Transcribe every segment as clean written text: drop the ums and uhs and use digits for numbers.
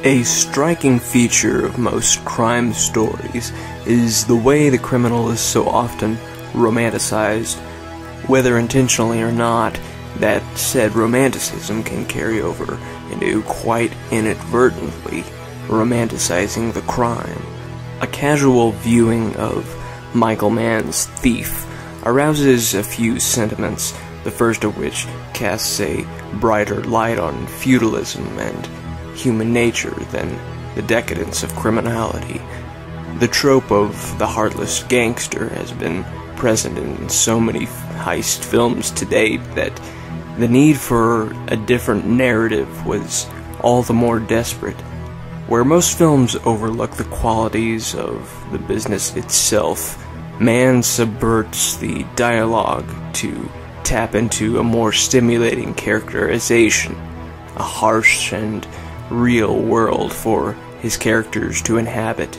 A striking feature of most crime stories is the way the criminal is so often romanticized. Whether intentionally or not, that said romanticism can carry over into quite inadvertently romanticizing the crime. A casual viewing of Michael Mann's Thief arouses a few sentiments, the first of which casts a brighter light on feudalism and human nature than the decadence of criminality. The trope of the heartless gangster has been present in so many heist films to date that the need for a different narrative was all the more desperate. Where most films overlook the qualities of the business itself, Mann subverts the dialogue to tap into a more stimulating characterization, a harsh and real world for his characters to inhabit.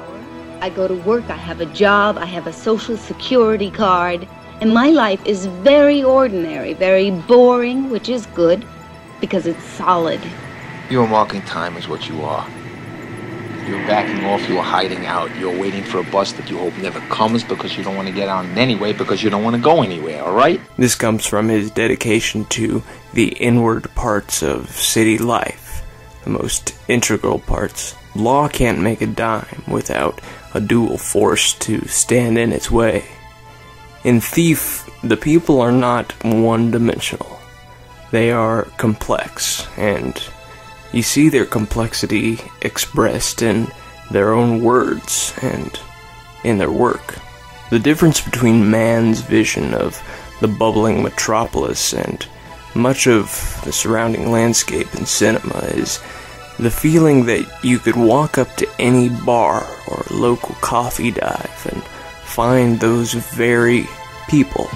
I go to work, I have a job, I have a social security card, and my life is very ordinary, very boring, which is good, because it's solid. You're marking time is what you are. You're backing off, you're hiding out, you're waiting for a bus that you hope never comes because you don't want to get on it anyway, because you don't want to go anywhere, alright? This comes from his dedication to the inward parts of city life, the most integral parts. Law can't make a dime without a dual force to stand in its way. In Thief, the people are not one-dimensional. They are complex, and you see their complexity expressed in their own words and in their work. The difference between Mann's vision of the bubbling metropolis and much of the surrounding landscape in cinema is the feeling that you could walk up to any bar or local coffee dive and find those very people.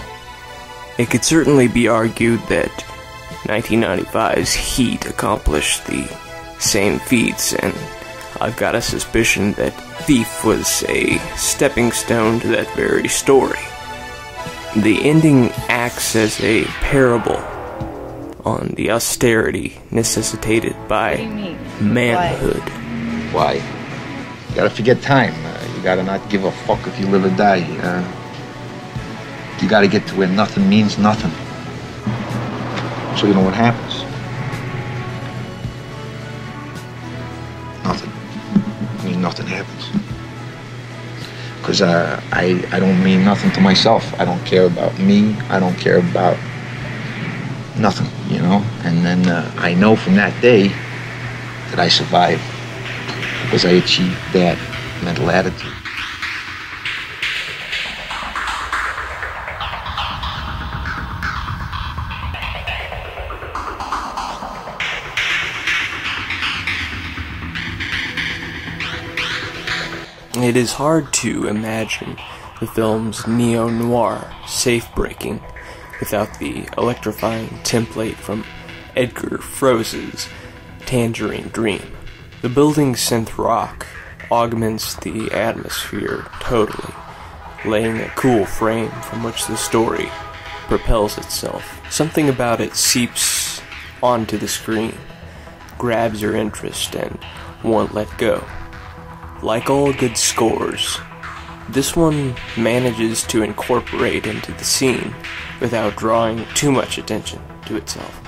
It could certainly be argued that 1995's Heat accomplished the same feats, and I've got a suspicion that Thief was a stepping stone to that very story. The ending acts as a parable on the austerity necessitated by manhood. Why? You gotta forget time. You gotta not give a fuck if you live or die. You gotta get to where nothing means nothing. So you know what happens? Nothing. I mean, nothing happens. Because I don't mean nothing to myself. I don't care about me. I don't care about nothing, you know? And then I know from that day that I survived because I achieved that mental attitude. It is hard to imagine the film's neo-noir safe-breaking without the electrifying template from Edgar Froese's Tangerine Dream. The building synth rock augments the atmosphere totally, laying a cool frame from which the story propels itself. Something about it seeps onto the screen, grabs your interest, and won't let go. Like all good scores, this one manages to incorporate into the scene without drawing too much attention to itself.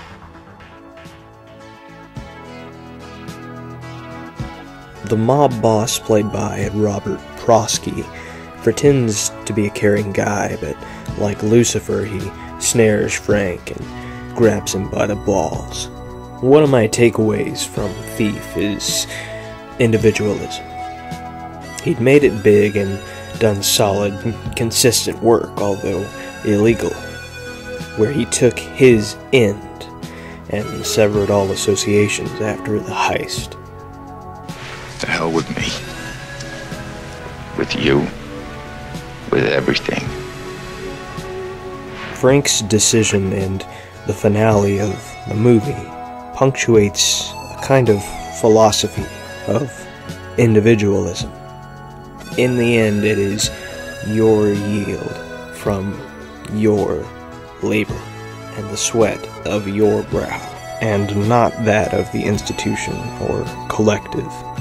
The mob boss, played by Robert Prosky, pretends to be a caring guy, but like Lucifer, he snares Frank and grabs him by the balls. One of my takeaways from Thief is individualism. He'd made it big and done solid, consistent work, although illegal, where he took his end and severed all associations after the heist. The hell with me. With you. With everything. Frank's decision and the finale of the movie punctuates a kind of philosophy of individualism. In the end, it is your yield from your labor and the sweat of your brow. and not that of the institution or collective.